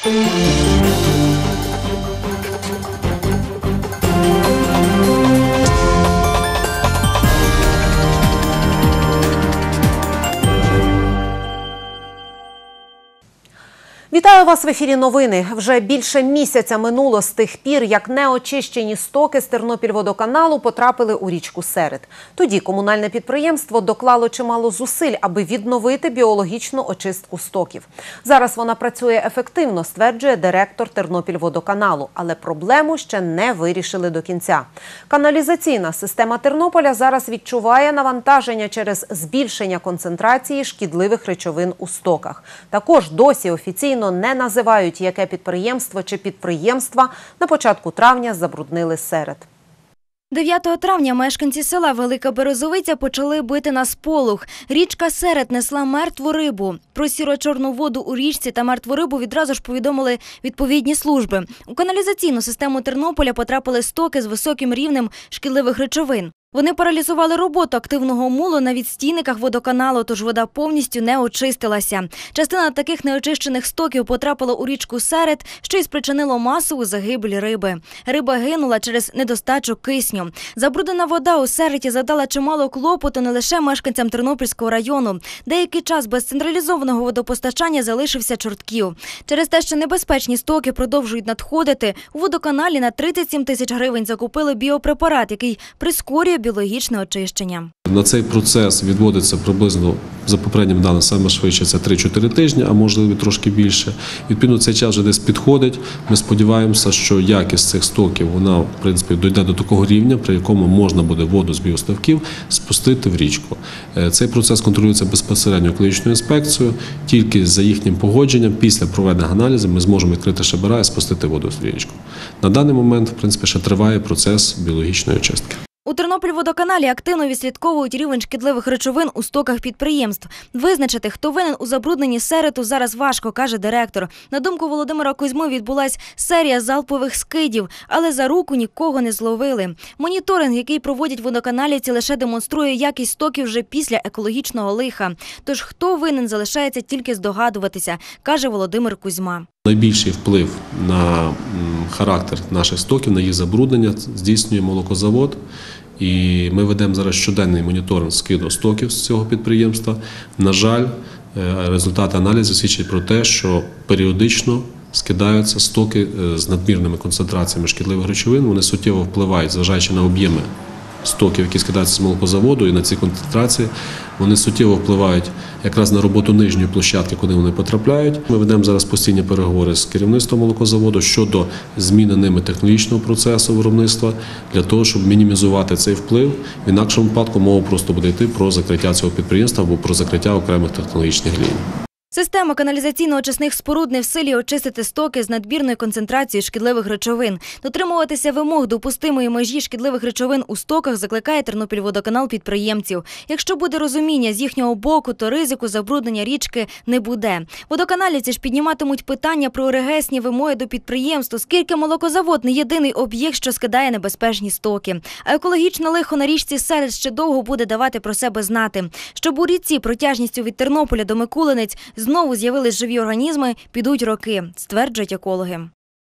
Вітаю вас в ефірі новини. Вже більше місяця минуло з тих пір, як неочищені стоки з Тернопільводоканалу потрапили у річку Серед. Тоді комунальне підприємство доклало чимало зусиль, аби відновити біологічну очистку стоків. Зараз вона працює ефективно, стверджує директор Тернопільводоканалу, але проблему ще не вирішили до кінця. Каналізаційна система Тернополя зараз відчуває навантаження через збільшення концентрації шкідливих речовин у стоках. Також досі офіційно не називають, яке підприємство чи підприємства на початку травня забруднили Серед. 9 травня мешканці села Велика Березовиця почали бити на сполох. Річка Серед несла мертву рибу. Про сіро-чорну воду у річці та мертву рибу відразу ж повідомили відповідні служби. У каналізаційну систему Тернополя потрапили стоки з високим рівнем шкідливих речовин. Вони паралізували роботу активного мулу на відстійниках водоканалу, тож вода повністю не очистилася. Частина таких неочищених стоків потрапила у річку Серед, що й спричинило масову загибель риби. Риба гинула через недостачу кисню. Забруднена вода у Середі завдала чимало клопоту не лише мешканцям Тернопільського району. Деякий час без централізованого водопостачання залишився Чортків. Через те, що небезпечні стоки продовжують надходити, у водоканалі на 37 тисяч гривень закупили біопрепарат, який прискорює біологічне очищення. На цей процес відводиться приблизно, за попередніми даними, саме швидше це 3-4 тижні, а можливо трошки більше. Відповідно, цей час вже десь підходить. Ми сподіваємося, що якість цих стоків, вона, в принципі, дійде до такого рівня, при якому можна буде воду з біоставків спустити в річку. Цей процес контролюється безпосередньо екологічною інспекцією. Тільки за їхнім погодженням, після проведення аналізів, ми зможемо відкрити шабера і спустити воду в річку. На даний момент, в принципі, ще триває процес біологічної очистки. У Тернопільводоканалі активно відслідковують рівень шкідливих речовин у стоках підприємств. Визначити, хто винен у забрудненні Середу, зараз важко, каже директор. На думку Володимира Кузьми, відбулась серія залпових скидів, але за руку нікого не зловили. Моніторинг, який проводять водоканалівці, лише демонструє якість стоків вже після екологічного лиха. Тож хто винен, залишається тільки здогадуватися, каже Володимир Кузьма. Найбільший вплив на характер наших стоків, на їх забруднення здійснює молокозавод. І ми ведемо зараз щоденний моніторинг скиду стоків з цього підприємства. На жаль, результати аналізу свідчать про те, що періодично скидаються стоки з надмірними концентраціями шкідливих речовин. Вони суттєво впливають, зважаючи на об'єми стоків, які скидаються з молокозаводу, і на ці концентрації, вони суттєво впливають якраз на роботу нижньої площадки, куди вони потрапляють. Ми ведемо зараз постійні переговори з керівництвом молокозаводу щодо зміни ними технологічного процесу виробництва, для того, щоб мінімізувати цей вплив. В інакшому випадку мова просто буде йти про закриття цього підприємства або про закриття окремих технологічних ліній. Система каналізаційно-очисних споруд не в силі очистити стоки з надмірною концентрацією шкідливих речовин. Дотримуватися вимог допустимої межі шкідливих речовин у стоках закликає Тернопільводоканал підприємців. Якщо буде розуміння з їхнього боку, то ризику забруднення річки не буде. Водоканалівці ж підніматимуть питання про регесні вимоги до підприємств, оскільки молокозавод – не єдиний об'єкт, що скидає небезпечні стоки. А екологічне лихо на річці Серед ще довго буде давати про себе знати. Щоб у річці протяжністю від Тернополя до Микулинець знову з'явились живі організми, підуть роки, стверджують екологи.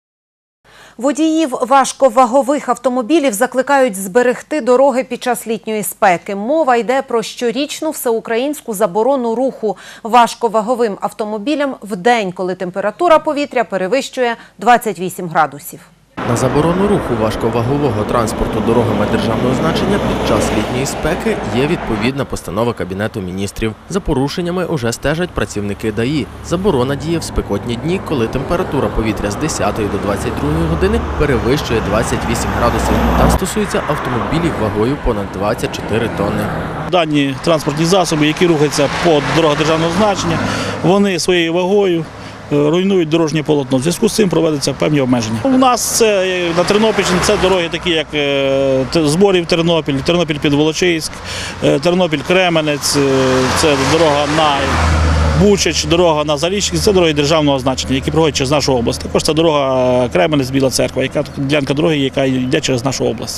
Водіїв важковагових автомобілів закликають зберегти дороги під час літньої спеки. Мова йде про щорічну всеукраїнську заборону руху важковаговим автомобілям в день, коли температура повітря перевищує 28 градусів. На заборону руху важковагового транспорту дорогами державного значення під час літньої спеки є відповідна постанова Кабінету міністрів. За порушеннями уже стежать працівники ДАІ. Заборона діє в спекотні дні, коли температура повітря з 10 до 22 години перевищує 28 градусів та стосується автомобілів вагою понад 24 тонни. Дані транспортні засоби, які рухаються по дорогах державного значення, вони своєю вагою руйнують дорожнє полотно. В зв'язку з цим проводяться певні обмеження. У нас це на Тернопільщині це дороги такі, як Зборів Тернопіль, Тернопіль-Підволочиськ, Тернопіль-Кременець, це дорога на Бучач, дорога на Заліщик, це дороги державного значення, які проходять через нашу область. Також це дорога Кременець-Біла Церква, яка ділянка дороги, яка йде через нашу область.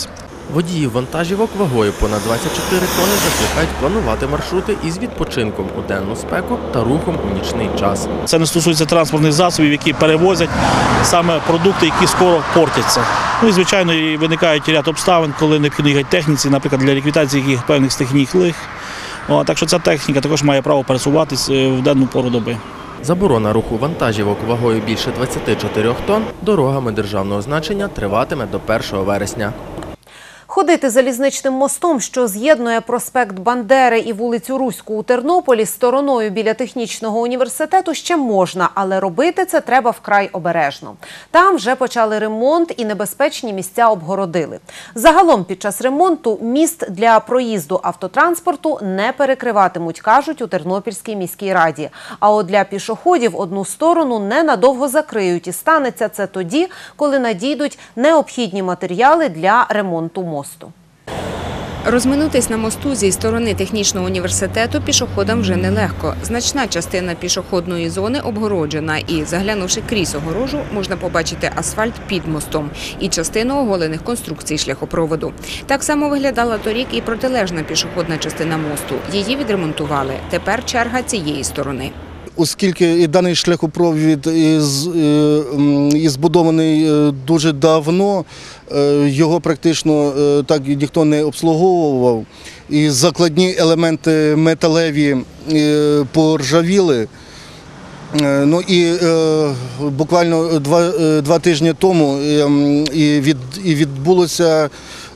Водіїв вантажівок вагою понад 24 тонни закликають планувати маршрути із відпочинком у денну спеку та рухом у нічний час. Це не стосується транспортних засобів, які перевозять саме продукти, які скоро портяться. Ну і, звичайно, і виникають ряд обставин, коли необхідно їхати техніці, наприклад, для ліквідації яких певних стихійних лих. Так що ця техніка також має право пересуватись в денну пору доби. Заборона руху вантажівок вагою більше 24 тонн дорогами державного значення триватиме до 1 вересня. Ходити залізничним мостом, що з'єднує проспект Бандери і вулицю Руську у Тернополі, стороною біля технічного університету ще можна, але робити це треба вкрай обережно. Там вже почали ремонт і небезпечні місця обгородили. Загалом під час ремонту міст для проїзду автотранспорту не перекриватимуть, кажуть у Тернопільській міській раді. А от для пішоходів одну сторону ненадовго закриють, і станеться це тоді, коли надійдуть необхідні матеріали для ремонту мосту. Розминутись на мосту зі сторони технічного університету пішоходам вже нелегко. Значна частина пішохідної зони обгороджена і, заглянувши крізь огорожу, можна побачити асфальт під мостом і частину оголених конструкцій шляхопроводу. Так само виглядала торік і протилежна пішохідна частина мосту. Її відремонтували. Тепер черга цієї сторони. Оскільки даний шляхопровід і збудований дуже давно, його практично так ніхто не обслуговував, і закладні елементи металеві поржавіли. Ну і буквально два тижні тому і відбулося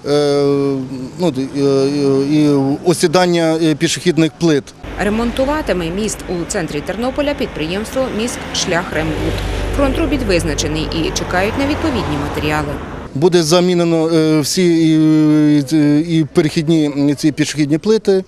осідання пішохідних плит. Ремонтуватиме міст у центрі Тернополя підприємство «Міськшляхрембуд». Фронт робіт визначений і чекають на відповідні матеріали. Буде замінено всі і перехідні ці пішохідні плити,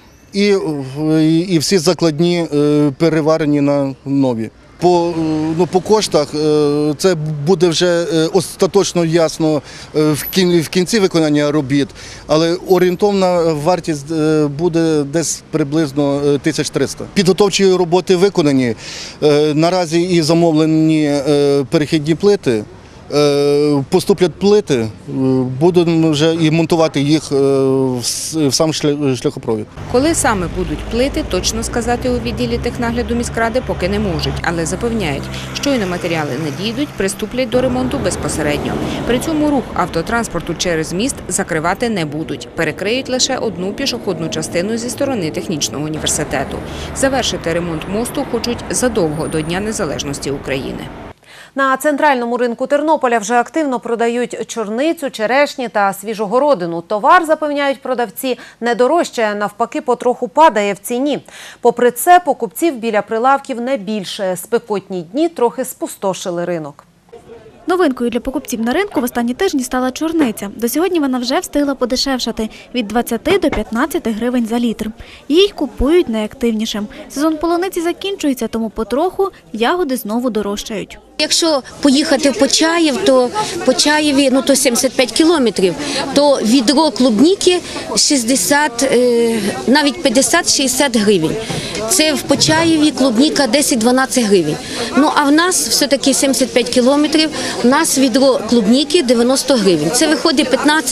і всі закладні переварені на нові. По коштах це буде вже остаточно ясно в кінці виконання робіт, але орієнтовна вартість буде десь приблизно 1300. Підготовчі роботи виконані, наразі і замовлені перехідні плити. Поступлять плити, будемо вже і монтувати їх в сам шляхопровід. Коли саме будуть плити, точно сказати у відділі технагляду міськради поки не можуть, але запевняють, щойно матеріали надійдуть, приступлять до ремонту безпосередньо. При цьому рух автотранспорту через міст закривати не будуть. Перекриють лише одну пішохідну частину зі сторони технічного університету. Завершити ремонт мосту хочуть задовго до Дня незалежності України. На центральному ринку Тернополя вже активно продають чорницю, черешні та свіжогородину. Товар, запевняють продавці, не дорожчає, навпаки, потроху падає в ціні. Попри це, покупців біля прилавків не більше. Спекотні дні трохи спустошили ринок. Новинкою для покупців на ринку в останні тижні стала чорниця. До сьогодні вона вже встигла подешевшати – від 20 до 15 гривень за літр. Її купують найактивнішим. Сезон полуниці закінчується, тому потроху ягоди знову дорожчають. Якщо поїхати в Почаїв, то в Почаєві то 75 кілометрів, то відро клубніки 60, навіть 50-60 гривень. Це в Почаєві клубніка 10-12 гривень. Ну а в нас все-таки 75 кілометрів, у нас відро клубніки 90 гривень. Це виходить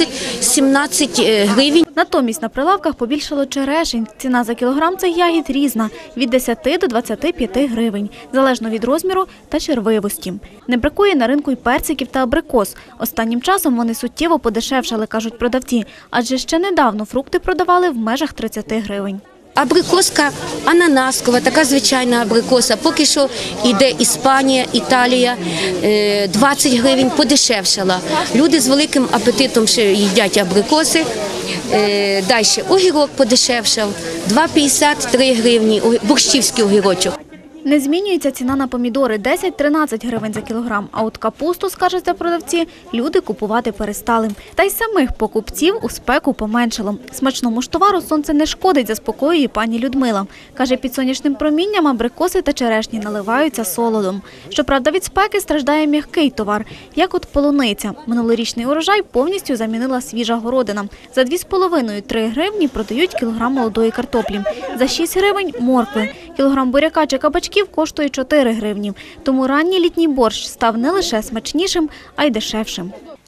15-17 гривень. Натомість на прилавках побільшало черешень. Ціна за кілограм цих ягід різна – від 10 до 25 гривень, залежно від розміру та червивості. Не бракує на ринку й персиків та абрикос. Останнім часом вони суттєво подешевшали, кажуть продавці, адже ще недавно фрукти продавали в межах 30 гривень. Абрикоска ананаскова, така звичайна абрикоса. Поки що йде Іспанія, Італія, 20 гривень подешевшала. Люди з великим апетитом ще їдять абрикоси. Далі огірок подешевшав, 2,50 – 3 гривні, борщівський огірочок. Не змінюється ціна на помідори – 10-13 гривень за кілограм. А от капусту, скажуться продавці, люди купувати перестали. Та й самих покупців у спеку поменшало. Смачному ж товару сонце не шкодить, заспокоює пані Людмила. Каже, під сонячним промінням абрикоси та черешні наливаються солодом. Щоправда, від спеки страждає м'який товар, як от полуниця. Минулорічний урожай повністю замінила свіжа городина. За 2,5-3 гривні продають кілограм молодої картоплі. За 6 гривень – моркви. Кілограм буряка чи кабачків коштує 4 гривні. Тому ранній літній борщ став не лише смачнішим, а й дешевшим.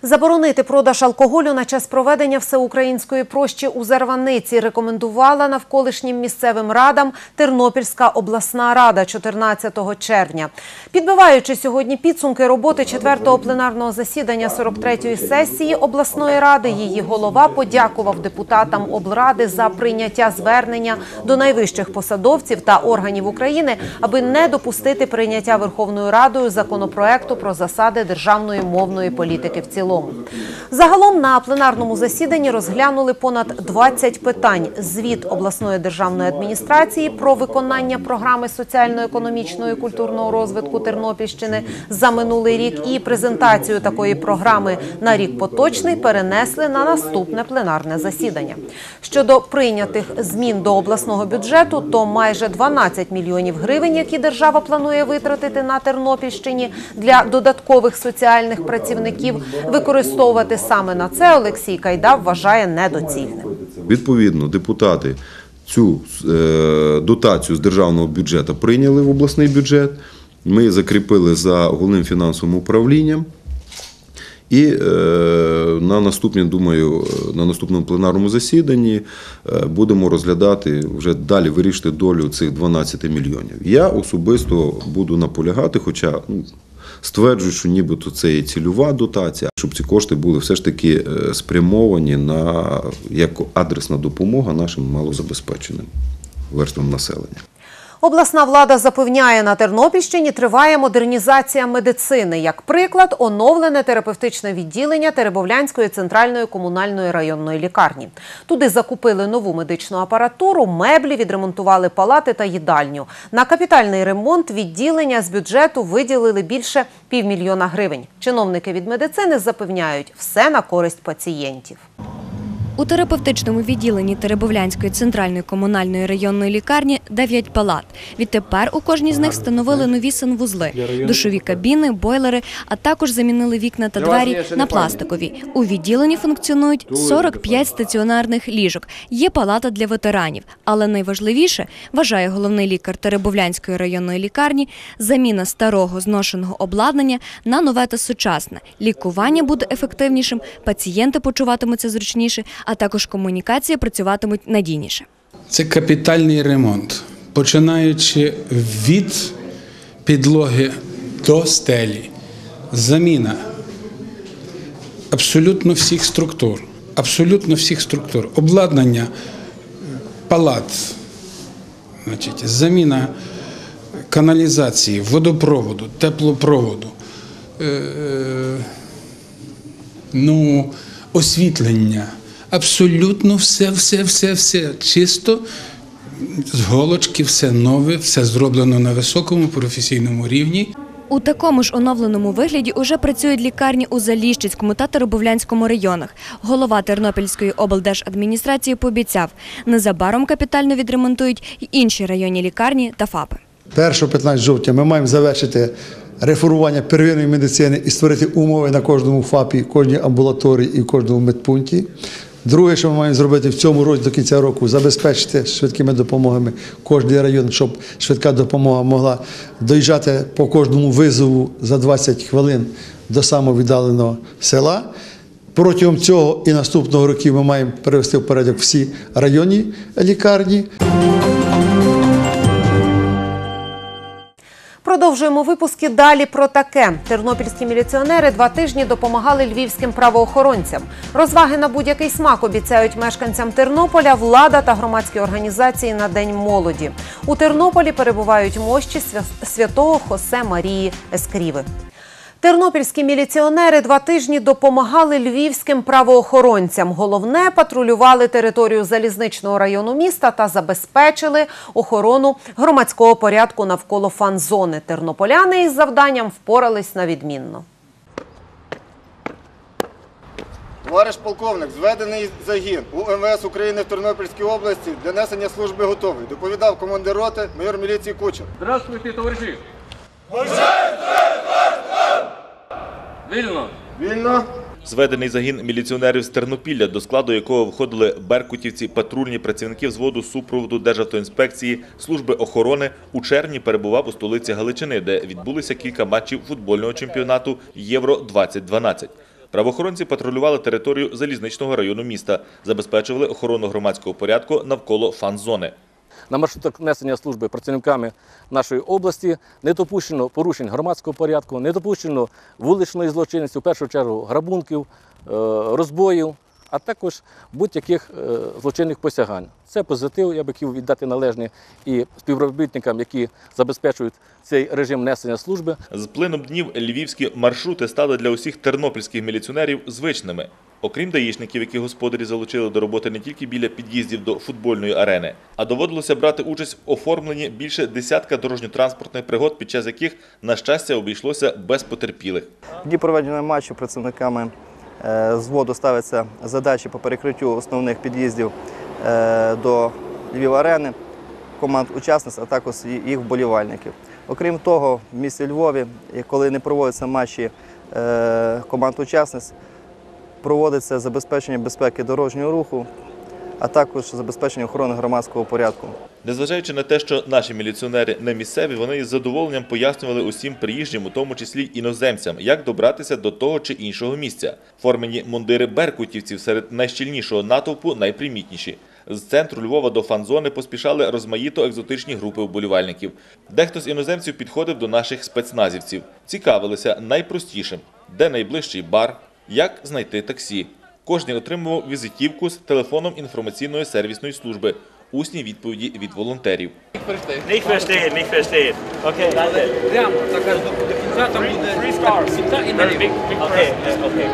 Заборонити продаж алкоголю на час проведення всеукраїнської прощі у Зарваниці рекомендувала навколишнім місцевим радам Тернопільська обласна рада 14 червня. Підбиваючи сьогодні підсумки роботи 4-го пленарного засідання 43-ї сесії обласної ради, її голова подякував депутатам облради за прийняття звернення до найвищих посадовців та органів України, аби не допустити прийняття Верховною Радою законопроекту про засади державної мовної політики в цілому. Загалом на пленарному засіданні розглянули понад 20 питань. Звіт обласної державної адміністрації про виконання програми соціально-економічного і культурного розвитку Тернопільщини за минулий рік і презентацію такої програми на рік поточний перенесли на наступне пленарне засідання. Щодо прийнятих змін до обласного бюджету, то майже 12 мільйонів гривень, які держава планує витратити на Тернопільщині для додаткових соціальних працівників, використовувати саме на це Олексій Кайда вважає недоцільним. Відповідно, депутати цю дотацію з державного бюджету прийняли в обласний бюджет. Ми закріпили за головним фінансовим управлінням. І на наступному пленарному засіданні будемо розглядати, вже далі вирішити долю цих 12 мільйонів. Я особисто буду наполягати, хоча стверджую, що нібито це є цільова дотація, щоб ці кошти були все ж таки спрямовані як адресна допомога нашим малозабезпеченим верствам населення. Обласна влада запевняє, на Тернопільщині триває модернізація медицини. Як приклад, оновлене терапевтичне відділення Теребовлянської центральної комунальної районної лікарні. Туди закупили нову медичну апаратуру, меблі, відремонтували палати та їдальню. На капітальний ремонт відділення з бюджету виділили більше півмільйона гривень. Чиновники від медицини запевняють, все на користь пацієнтів. У терапевтичному відділенні Теребовлянської центральної комунальної районної лікарні 9 палат. Відтепер у кожній з них встановили нові санвузли, душові кабіни, бойлери, а також замінили вікна та двері на пластикові. У відділенні функціонують 45 стаціонарних ліжок. Є палата для ветеранів. Але найважливіше, вважає головний лікар Теребовлянської районної лікарні, заміна старого зношеного обладнання на нове та сучасне. Лікування буде ефективнішим, пацієнти почуватимуться зручніше, а також комунікації працюватимуть надійніше. Це капітальний ремонт, починаючи від підлоги до стелі. Заміна абсолютно всіх структур. Обладнання палат, заміна каналізації, водопроводу, теплопроводу, освітлення. Абсолютно все. Чисто, з голочки, все нове, все зроблено на високому професійному рівні. У такому ж оновленому вигляді уже працюють лікарні у Заліщицькому та Теребовлянському районах. Голова Тернопільської облдержадміністрації пообіцяв, незабаром капітально відремонтують і інші районні лікарні та ФАПи. 1-15 жовтня ми маємо завершити реформування первинної медицини і створити умови на кожному ФАПі, кожній амбулаторії і кожному медпункті. Друге, що ми маємо зробити в цьому році до кінця року, забезпечити швидкими допомогами кожний район, щоб швидка допомога могла доїжджати по кожному визову за 20 хвилин до самовіддаленого села. Протягом цього і наступного року ми маємо привести в порядок всі районні лікарні. Продовжуємо випуски далі про таке. Тернопільські міліціонери 2 тижні допомагали львівським правоохоронцям. Розваги на будь-який смак обіцяють мешканцям Тернополя влада та громадські організації на День молоді. У Тернополі перебувають мощі святого Хосе Марії Ескріви. Тернопільські міліціонери 2 тижні допомагали львівським правоохоронцям. Головне – патрулювали територію залізничного району міста та забезпечили охорону громадського порядку навколо фан-зони. Тернополяни із завданням впорались на відмінно. Товариш полковник, зведений загін у МВС України в Тернопільській області для несення служби готовий. Доповідав командир роти майор міліції Кучер. Здравствуйте, товариші! Вільно! Вільно! Зведений загін міліціонерів з Тернопілля, до складу якого входили беркутівці, патрульні працівники взводу супроводу Державтоінспекції, служби охорони, у червні перебував у столиці Галичини, де відбулися кілька матчів футбольного чемпіонату Євро-2012. Правоохоронці патрулювали територію залізничного району міста, забезпечували охорону громадського порядку навколо фан-зони. На маршрутах несення служби працівниками нашої області не допущено порушень громадського порядку, не допущено вуличної злочинності, в першу чергу грабунків, розбоїв, а також будь-яких злочинних посягань. Це позитив, я би хотів віддати належне і співробітникам, які забезпечують цей режим несення служби. З плином днів львівські маршрути стали для усіх тернопільських міліціонерів звичними. Окрім даїшників, які господарі залучили до роботи не тільки біля під'їздів до футбольної арени, а доводилося брати участь в оформленні більше десятка дорожньо-транспортних пригод, під час яких, на щастя, обійшлося без потерпілих. В дні проведення матчу працівниками зводу ставиться задачі по перекриттю основних під'їздів до Львів-арени, команд учасниць, а також їх вболівальників. Окрім того, в місті Львові, коли не проводяться матчі команд учасниць, проводиться забезпечення безпеки дорожнього руху, а також забезпечення охорони громадського порядку. Незважаючи на те, що наші міліціонери не місцеві, вони із задоволенням пояснювали усім приїжджим, у тому числі іноземцям, як добратися до того чи іншого місця. Формені мундири беркутівців серед найщільнішого натовпу найпримітніші. З центру Львова до фан-зони поспішали розмаїто екзотичні групи вболівальників. Дехто з іноземців підходив до наших спецназівців. Цікавилися найпростішим – де найближчий бар, як знайти таксі. Кожен отримував візитівку з телефоном інформаційної сервісної служби. Усні відповіді від волонтерів. Nicht verstehen, nicht verstehen. Okay, danke. Прямо, так аж до кінця там буде 3 stars. Okay, okay.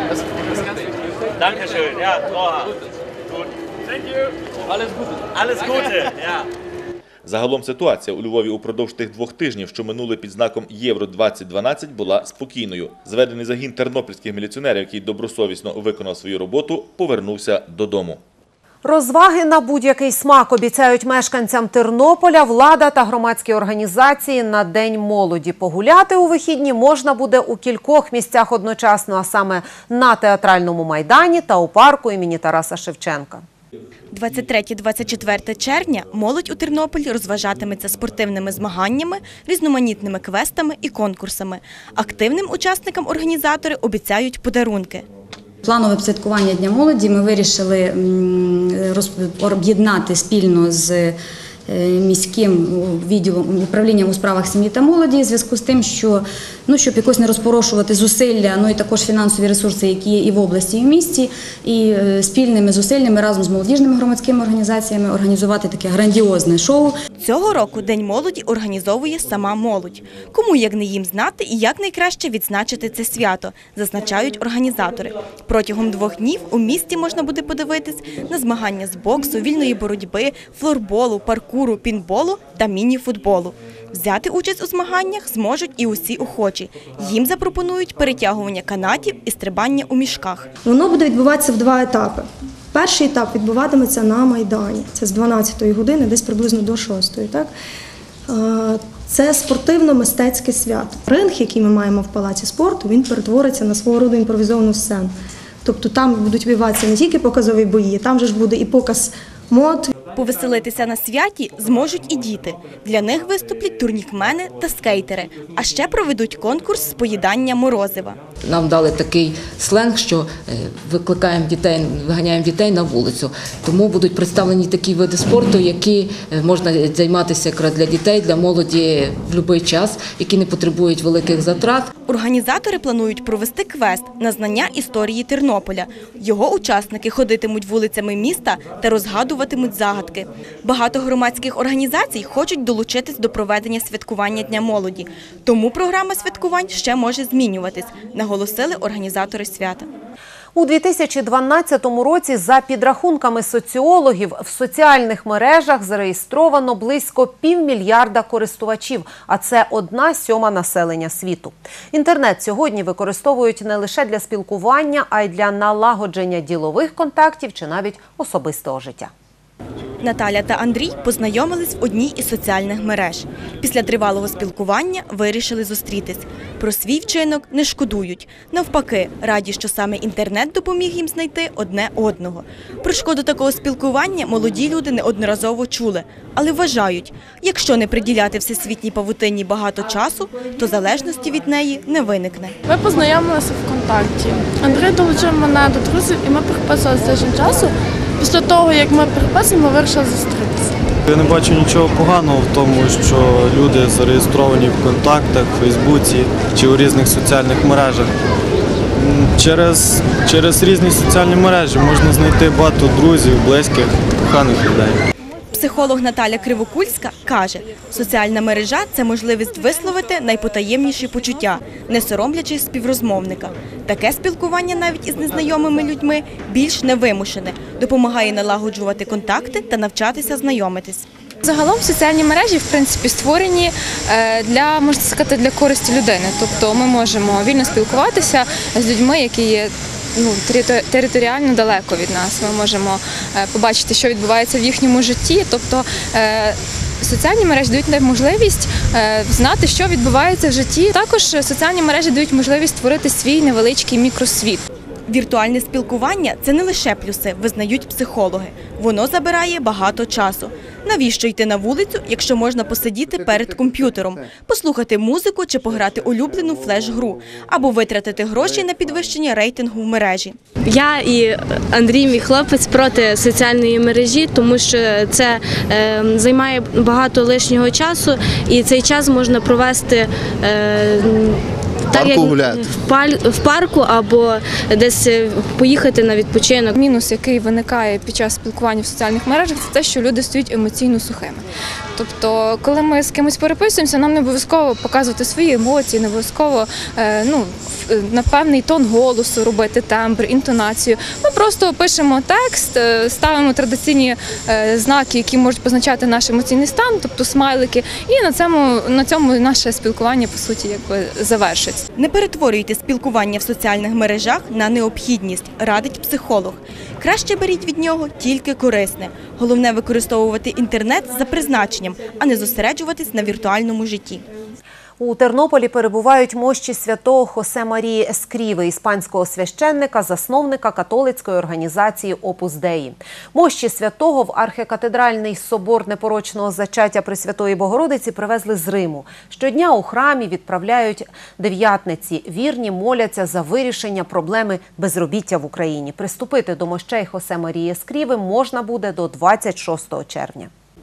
Danke schön. Ja, Tora. Gut. Thank you. Alles Gute. Alles Gute. Ja. Загалом ситуація у Львові упродовж тих 2 тижнів, що минули під знаком Євро-2012, була спокійною. Зведений загін тернопільських міліціонерів, який добросовісно виконав свою роботу, повернувся додому. Розваги на будь-який смак обіцяють мешканцям Тернополя влада та громадські організації на День молоді. Погуляти у вихідні можна буде у кількох місцях одночасно, а саме на Театральному майдані та у парку імені Тараса Шевченка. 23-24 червня молодь у Тернополі розважатиметься спортивними змаганнями, різноманітними квестами і конкурсами. Активним учасникам організатори обіцяють подарунки. Планове святкування Дня молоді ми вирішили об'єднати спільно з міським відділом управлінням у справах сім'ї та молоді, в зв'язку з тим, що, щоб якось не розпорошувати зусилля, і також фінансові ресурси, які є і в області, і в місті, і спільними зусиллями разом з молодіжними громадськими організаціями організувати таке грандіозне шоу. Цього року День молоді організовує сама молодь. Кому як не їм знати і як найкраще відзначити це свято, зазначають організатори. Протягом 2 днів у місті можна буде подивитись на змагання з боксу, вільної боротьби, флорболу, паркуру, пінболу та міні-футболу. Взяти участь у змаганнях зможуть і усі охочі. Їм запропонують перетягування канатів і стрибання у мішках. Воно буде відбуватися в 2 етапи. Перший етап відбуватиметься на Майдані. Це з 12-ї години, десь приблизно до 6-ї. Так? Це спортивно-мистецьке свято. Ринг, який ми маємо в Палаці спорту, він перетвориться на свого роду імпровізовану сцену. Тобто там будуть відбуватися не тільки показові бої, там же ж буде і показ мод. Повеселитися на святі зможуть і діти. Для них виступлять турнікмени та скейтери, а ще проведуть конкурс з поїдання морозива. Нам дали такий сленг, що викликаємо дітей, виганяємо дітей на вулицю. Тому будуть представлені такі види спорту, які можна займатися якраз для дітей, для молоді в будь-який час, які не потребують великих затрат. Організатори планують провести квест на знання історії Тернополя. Його учасники ходитимуть вулицями міста та розгадуватимуть загадки. Багато громадських організацій хочуть долучитись до проведення святкування Дня молоді. Тому програма святкувань ще може змінюватись, наголосили організатори свята. У 2012 році, за підрахунками соціологів, в соціальних мережах зареєстровано близько 500 мільярда користувачів, а це 1/7 населення світу. Інтернет сьогодні використовують не лише для спілкування, а й для налагодження ділових контактів чи навіть особистого життя. Наталя та Андрій познайомились в одній із соціальних мереж. Після тривалого спілкування вирішили зустрітись. Про свій вчинок не шкодують. Навпаки, раді, що саме інтернет допоміг їм знайти одне одного. Про шкоду такого спілкування молоді люди неодноразово чули. Але вважають, якщо не приділяти всесвітній павутинні багато часу, то залежності від неї не виникне. Ми познайомилися ВКонтакті. Андрій долучив мене до друзів і ми переписувалися тиждень часу. Після того, як ми переписали, ми вирішили зустрітися. Я не бачу нічого поганого в тому, що люди зареєстровані в контактах, в Фейсбуці чи у різних соціальних мережах. Через різні соціальні мережі можна знайти багато друзів, близьких, коханих людей. Психолог Наталя Кривокульська каже, соціальна мережа – це можливість висловити найпотаємніші почуття, не соромлячись співрозмовника. Таке спілкування навіть із незнайомими людьми більш невимушене, допомагає налагоджувати контакти та навчатися знайомитись. Загалом соціальні мережі, в принципі, створені для, можна сказати, для користі людини. Тобто ми можемо вільно спілкуватися з людьми, які є територіально далеко від нас. Ми можемо побачити, що відбувається в їхньому житті. Тобто соціальні мережі дають нам можливість знати, що відбувається в житті. Також соціальні мережі дають можливість створити свій невеличкий мікросвіт. Віртуальне спілкування – це не лише плюси, визнають психологи. Воно забирає багато часу. Навіщо йти на вулицю, якщо можна посидіти перед комп'ютером, послухати музику чи пограти улюблену флеш-гру, або витратити гроші на підвищення рейтингу в мережі? Я і Андрій, мій хлопець, проти соціальної мережі, тому що це займає багато лишнього часу, і цей час можна провести в парку або десь поїхати на відпочинок. Мінус, який виникає під час спілкування в соціальних мережах, це те, що люди стають емоційно сухими. Тобто, коли ми з кимось переписуємося, нам не обов'язково показувати свої емоції, не обов'язково на певний тон голосу робити, тембр, інтонацію. Ми просто пишемо текст, ставимо традиційні знаки, які можуть позначати наш емоційний стан, тобто смайлики, і на цьому наше спілкування, по суті, завершиться. Не перетворюйте спілкування в соціальних мережах на необхідність, радить психолог. Краще беріть від нього тільки корисне. Головне – використовувати інтернет за призначенням, а не зосереджуватись на віртуальному житті. У Тернополі перебувають мощі святого Хосе Марії Ескріви, іспанського священника, засновника католицької організації Опус Деї. Мощі святого в архікатедральний собор непорочного зачаття Пресвятої Богородиці привезли з Риму. Щодня у храмі відправляють дев'ятниці. Вірні моляться за вирішення проблеми безробіття в Україні. Приступити до мощей Хосе Марії Ескріви можна буде до 26 червня.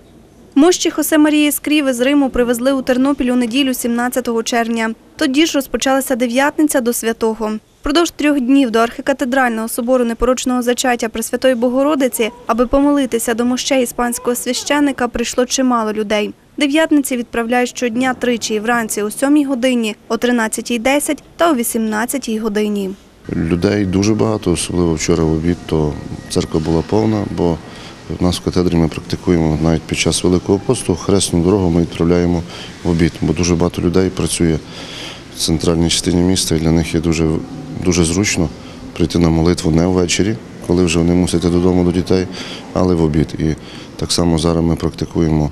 Мощі Хосе Марії Ескріви з Риму привезли у Тернопіль у неділю 17 червня. Тоді ж розпочалася дев'ятниця до святого. Впродовж 3 днів до архікатедрального собору непорочного зачаття Пресвятої Богородиці, аби помолитися до мощей іспанського священника, прийшло чимало людей. Дев'ятниці відправляють щодня тричі – вранці о 7 годині, о 13:10 та о 18 годині. Людей дуже багато, особливо вчора в обід, то церква була повна, бо в нас в катедрі ми практикуємо навіть під час Великого посту, хресну дорогу ми відправляємо в обід, бо дуже багато людей працює в центральній частині міста і для них є дуже зручно прийти на молитву не ввечері, коли вже вони мусять йти додому до дітей, але в обід. І так само зараз ми практикуємо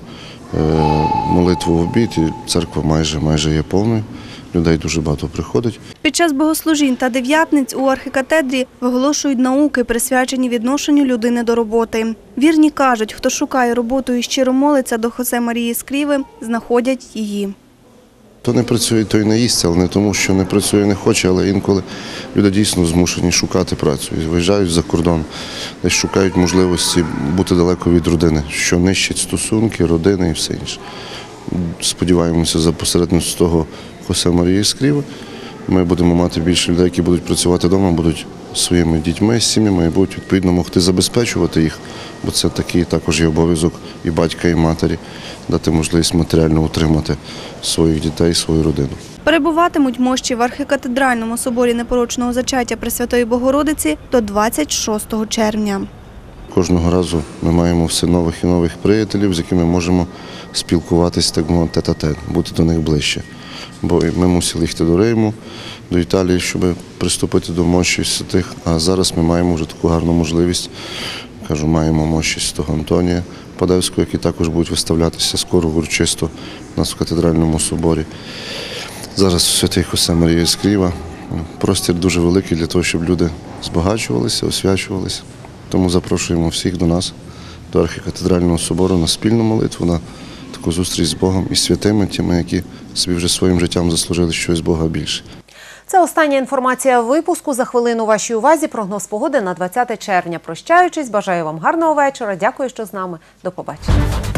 молитву в обід і церква майже є повною. Людей дуже багато приходить. Під час богослужінь та дев'ятниць у архікатедрі виголошують науки, присвячені відношенню людини до роботи. Вірні кажуть, хто шукає роботу і щиро молиться до Хосе Марії Ескріви, знаходять її. Хто не працює, той не їсть, але не тому, що не працює, не хоче, але інколи люди дійсно змушені шукати працю. І виїжджають за кордон, десь шукають можливості бути далеко від родини, що нищить стосунки, родини і все інше. Сподіваємося, за посередництвом того Хосе Марії Ескріви ми будемо мати більше людей, які будуть працювати вдома, будуть своїми дітьми, сім'ями і будуть відповідно могти забезпечувати їх, бо це такий також є обов'язок і батька, і матері, дати можливість матеріально утримати своїх дітей, свою родину. Перебуватимуть мощі в архікатедральному соборі непорочного зачаття Пресвятої Богородиці до 26 червня. Кожного разу ми маємо все нових і нових приятелів, з якими можемо спілкуватися, так мовити, тет-а-тет, бути до них ближче. Бо ми мусили їхати до Риму, до Італії, щоб приступити до мощі святих, а зараз ми маємо вже таку гарну можливість. Кажу, маємо мощі Святого Антонія, Падевського, які також будуть виставлятися скоро урочисто у нас в катедральному соборі. Зараз святий Хосе Марія Іскріва. Простір дуже великий для того, щоб люди збагачувалися, освячувалися. Тому запрошуємо всіх до нас, до архікатедрального собору, на спільну молитву, на таку зустріч з Богом і святими, тими, які собі вже своїм життям заслужили щось з Бога більше. Це остання інформація випуску. За хвилину вашій увазі прогноз погоди на 20 червня. Прощаючись, бажаю вам гарного вечора. Дякую, що з нами. До побачення.